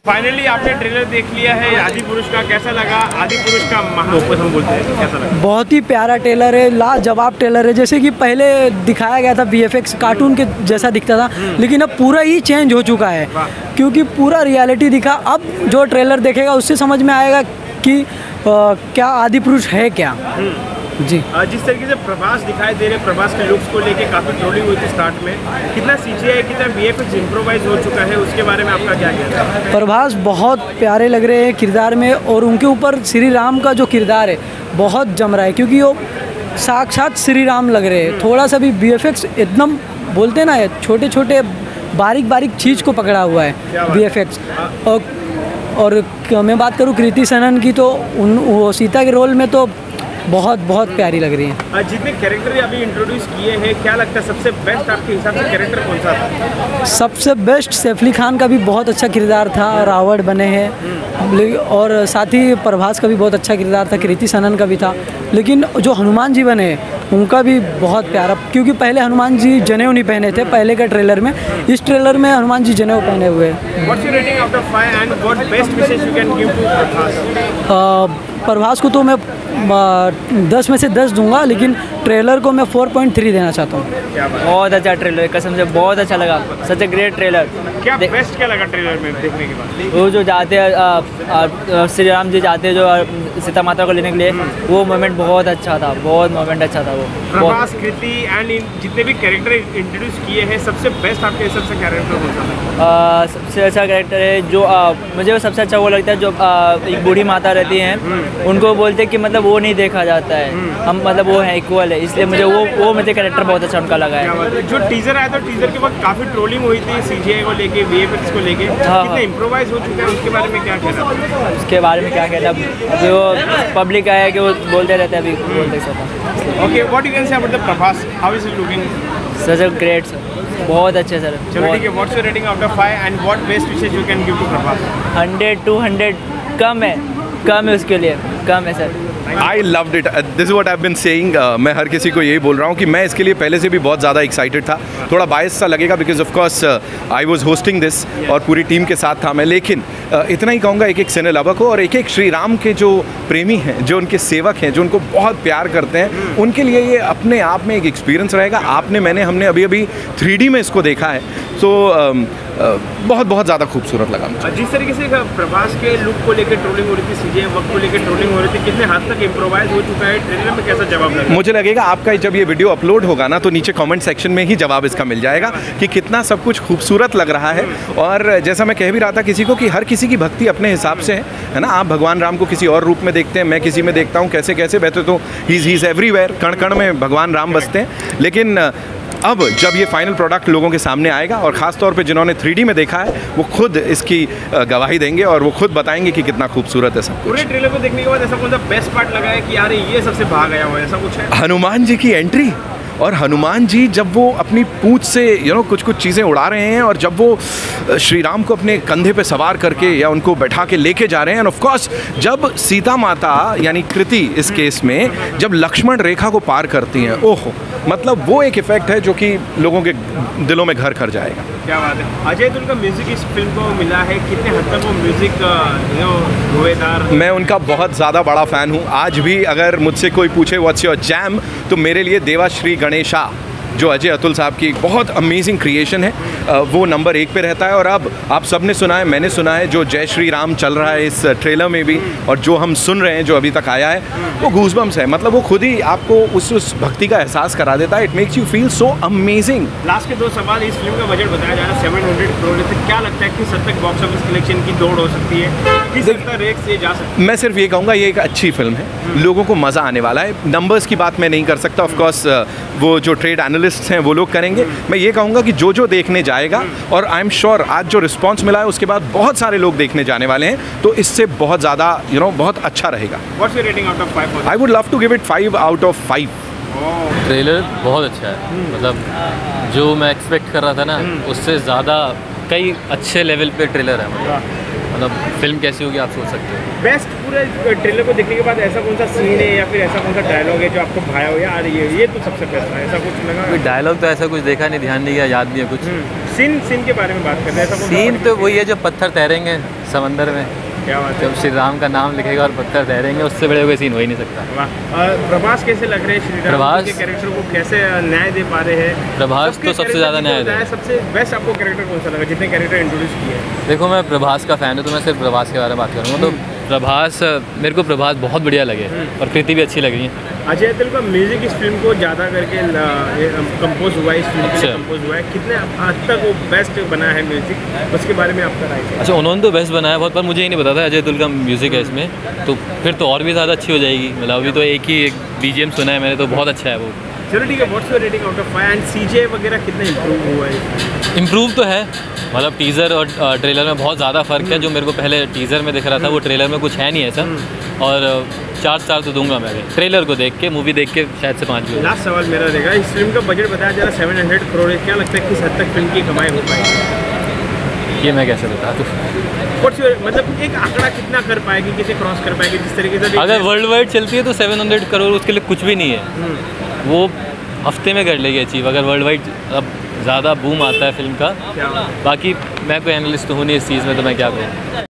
Finally आपने trailer देख लिया है आदि पुरुष का, कैसा लगा? आदि पुरुष का महाओपस हम बोलते हैं, कैसा लगा? बहुत ही प्यारा ट्रेलर है, लाजवाब ट्रेलर है। जैसे कि पहले दिखाया गया था VFX कार्टून के जैसा दिखता था, लेकिन अब पूरा ही चेंज हो चुका है क्योंकि पूरा रियलिटी दिखा। अब जो ट्रेलर देखेगा उससे समझ में आएगा कि क्या आदि पुरुष है क्या। जी, जिस तरीके से प्रभास दिखाई दे रहे, प्रभास के लुक्स को लेके काफ़ी ट्रोलिंग हुई थी स्टार्ट में, कितना CGI कितना VFX इम्प्रोवाइज हो चुका है, उसके बारे में आपका क्या कहना है? प्रभास बहुत प्यारे लग रहे हैं किरदार में, और उनके ऊपर श्री राम का जो किरदार है बहुत जम रहा है क्योंकि वो साक्षात श्री राम लग रहे हैं। थोड़ा सा भी VFX एकदम बोलते ना, छोटे छोटे बारीक बारीक चीज़ को पकड़ा हुआ है VFX। और मैं बात करूँ कृति सनन की, तो वो सीता के रोल में तो बहुत बहुत प्यारी लग रही है। जितने कैरेक्टर अभी इंट्रोड्यूस किए हैं, क्या लगता है सबसे बेस्ट आपके हिसाब से कैरेक्टर कौन सा था? सबसे बेस्ट सैफ अली खान का भी बहुत अच्छा किरदार था, रावण बने हैं, और साथ ही प्रभास का भी बहुत अच्छा किरदार था, कृति सनन का भी था। लेकिन जो हनुमान जी बने उनका भी बहुत प्यारा, क्योंकि पहले हनुमान जी जनेऊ नहीं पहने थे पहले के ट्रेलर में, इस ट्रेलर में हनुमान जी जनेऊ पहने हुए हैं। What's your rating out of 5 and what best message you can give to Prabhas? Prabhas को तो मैं 10 में से 10 दूंगा, लेकिन ट्रेलर को मैं 4.3 देना चाहता हूँ। बहुत अच्छा ट्रेलर, कसम से बहुत अच्छा लगा, सच ए ग्रेट ट्रेलर। क्या बेस्ट क्या लगा ट्रेलर में देखने के बाद? वो जो जाते हैं श्री राम जी जाते हैं जो सीता माता को लेने के लिए, वो मोमेंट बहुत अच्छा था, बहुत मोमेंट अच्छा था वो। प्रभास, कृति एंड जितने भी कैरेक्टर इंट्रोड्यूस किए हैं, सबसे बेस्ट आपके हिसाब से कैरेक्टर कौन सा था? सबसे अच्छा कैरेक्टर है जो मुझे वो सबसे अच्छा वो लगता है जो एक बूढ़ी माता रहती हैं, उनको बोलते हैं कि मतलब वो नहीं देखा जाता है, हम मतलब वो है इक्वल है, इसलिए मुझे वो मुझे कैरेक्टर बहुत अच्छा उनका लगा है। जो टीजर आया था, टीजर के बाद काफ़ी ट्रोलिंग हुई थी CGI को लेके, VFX को लेके, कितना इम्प्रोवाइज हो चुका है, उसके बारे में क्या कहना? उसके बारे में क्या कहना, जो पब्लिक आया है कि वो बोलते रहते हैं, अभी बोलते सकता। Okay, what you can say about the Prabhas, how is it looking? Such a great sir, बहुत अच्छे सर। चलो ठीक है, what's your rating out of 5 and what best wishes you can give to Prabhas? 100 to 100 कम है उसके लिए, कम है सर। I loved it, this is what I have been saying. मैं हर किसी को यही बोल रहा हूँ कि मैं इसके लिए पहले से भी बहुत ज़्यादा एक्साइटेड था। थोड़ा बायस सा लगेगा because of course I was hosting this और पूरी टीम के साथ था मैं, लेकिन इतना ही कहूँगा एक एक सिने लवर को और एक एक श्री राम के जो प्रेमी हैं, जो उनके सेवक हैं, जो उनको बहुत प्यार करते हैं, उनके लिए ये अपने आप में एक एक्सपीरियंस रहेगा। हमने अभी 3D में इसको देखा है, तो बहुत बहुत ज़्यादा खूबसूरत लगा मुझे। जिस तरीके से प्रभास के लुक को लेकर ट्रोलिंग हो रही थी, CGI वक्त को लेकर ट्रोलिंग हो रही थी, कितने हद तक इम्प्रोवाइज हो चुका है, ट्रेलर में कैसा जवाब लगा? मुझे लगेगा आपका जब ये वीडियो अपलोड होगा ना, तो नीचे कमेंट सेक्शन में ही जवाब इसका मिल जाएगा कि कितना सब कुछ खूबसूरत लग रहा है। और जैसा मैं कह भी रहा था किसी को कि हर किसी की भक्ति अपने हिसाब से है ना। आप भगवान राम को किसी और रूप में देखते हैं, मैं किसी में देखता हूँ कैसे कैसे, वैसे तो ही इज़ एवरीवेयर, कण कण में भगवान राम बसते हैं। लेकिन अब जब ये फाइनल प्रोडक्ट लोगों के सामने आएगा और ख़ास तौर पे जिन्होंने 3D में देखा है, वो खुद इसकी गवाही देंगे और वो खुद बताएंगे कि कितना खूबसूरत है सब कुछ। पूरे ट्रेलर को देखने के बाद ऐसा कौन सा बेस्ट पार्ट लगा है कि यार ये सबसे भाग आया हुआ है, ऐसा कुछ है? हनुमान जी की एंट्री, और हनुमान जी जब वो अपनी पूंछ से कुछ चीज़ें उड़ा रहे हैं, और जब वो श्री राम को अपने कंधे पे सवार करके या उनको बैठा के लेके जा रहे हैं, एंड ऑफ कोर्स जब सीता माता यानी कृति इस केस में जब लक्ष्मण रेखा को पार करती हैं, ओहो, मतलब वो एक इफेक्ट है जो कि लोगों के दिलों में घर कर जाएगा। क्या बात है। अजय अतुल का म्यूजिक इस फिल्म को मिला है, कितने हद तक वो म्यूजिक धुएदार? मैं उनका बहुत ज़्यादा बड़ा फ़ैन हूँ। आज भी अगर मुझसे कोई पूछे व्हाट्स योर जैम, तो मेरे लिए देवाश्री गणेशा जो अजय अतुल साहब की बहुत अमेजिंग क्रिएशन है, वो नंबर 1 पे रहता है। और अब आप सब ने सुना है, मैंने सुना है, जो जय श्री राम चल रहा है इस ट्रेलर में भी, और जो हम सुन रहे हैं जो अभी तक आया है, वो गूज़बम्स है। मतलब वो खुद ही आपको उस भक्ति का एहसास करा देता है। It makes you feel so amazing. Last के 2 सवाल, इस फिल्म का बजट बताया जा रहा है 700 करोड़ है, क्या लगता है किस हद तक बॉक्स ऑफिस कलेक्शन की दौड़ हो सकती है, किस हद तक रेट से जा सकती है? मैं सिर्फ ये कहूँगा ये एक अच्छी फिल्म है, लोगों को मज़ा आने वाला है। नंबर्स की बात मैं नहीं कर सकता, ऑफकोर्स वो जो ट्रेड एनालिस्ट हैं वो लोग करेंगे। मैं ये कहूँगा कि जो देखने जाएगा, और आई एम श्योर आज जो रिस्पॉन्स मिला है उसके बाद बहुत सारे लोग देखने जाने वाले हैं, तो इससे बहुत ज़्यादा बहुत अच्छा रहेगा। What's your rating out of 5? I would love to give it 5 out of 5. Trailer बहुत अच्छा है, मतलब जो मैं एक्सपेक्ट कर रहा था ना, उससे ज़्यादा कई अच्छे लेवल पे ट्रेलर है। मतलब मतलब फिल्म कैसी होगी आप सोच सकते हो। बेस्ट पूरे ट्रेलर को देखने के बाद ऐसा कौन सा सीन है या फिर ऐसा कौन सा डायलॉग है जो आपको भाया हो यार ये तो सबसे बेस्ट है, ऐसा कुछ लगा? कोई डायलॉग तो ऐसा कुछ देखा नहीं, ध्यान नहीं गया, याद नहीं है कुछ। सीन के बारे में बात करते हैं, ऐसा कौन सा सीन तो वही है जो पत्थर तैरेंगे समंदर में, क्या बात है? जब श्री राम का नाम लिखेगा और पत्थर तैरेंगे, उससे बड़े कोई सीन हो ही नहीं सकता। वाह। और प्रभास कैसे लग रहे हैं? श्री राम प्रभास के कैरेक्टर को कैसे न्याय दे पा रहे हैं? प्रभास सबके तो सबसे ज़्यादा character न्याय जितना दे। है, सबसे बेस्ट आपको कैरेक्टर कौन सा लगा जितने कैरेक्टर इंट्रोड्यूस किए हैं? देखो मैं प्रभास का फ़ैन हूँ तो मैं सिर्फ प्रभास के बारे में बात करूँगा। तो प्रभास, मेरे को प्रभास बहुत बढ़िया लगे और कृति भी अच्छी लग रही है। अजय अतुल का म्यूजिक इस फिल्म को ज़्यादा करके कंपोज हुआ है, इस फिल्म के लिए अच्छा। कंपोज हुआ है, कितने हद तक वो बेस्ट बना है म्यूजिक, उसके बारे में आपका राय है? अच्छा, उन्होंने तो बेस्ट बनाया बहुत, पर मुझे ही नहीं पता था अजय अतुल का म्यूज़िक है इसमें, तो फिर तो और भी ज़्यादा अच्छी हो जाएगी। मतलब अभी तो एक BGM सुना है मैंने, तो बहुत अच्छा है वो। चलो ठीक है, what's your rating out of 5 and CGI वगैरह कितना इम्प्रूव हुआ है? इम्प्रूव तो है, मतलब टीज़र और ट्रेलर में बहुत ज़्यादा फ़र्क है। जो मेरे को पहले टीज़र में दिख रहा था वो ट्रेलर में कुछ है नहीं ऐसा। और 4 स्टार तो दूंगा मैं ट्रेलर को देख के, मूवी देख के शायद से 5 भी। लास्ट सवाल मेरा रहेगा, इस फिल्म का बजट बताया जा रहा है 700 करोड़ है, क्या लगता है किस हद तक फिल्म की कमाई हो पाएगी? ये मैं कैसे बता दूँ? व्हाट्स योर मतलब एक आंकड़ा कितना कर पाएगी, किसे क्रॉस कर पाएगी जिस तरीके से? अगर वर्ल्ड वाइड चलती है तो 700 करोड़ उसके लिए कुछ भी नहीं है, वो हफ्ते में कर लेगी अचीव। अगर वर्ल्ड वाइड अब ज़्यादा बूम आता है फिल्म का। क्या? बाकी मैं कोई एनालिस्ट तो हूँ नहीं इस चीज़ में, तो मैं क्या कहूँ।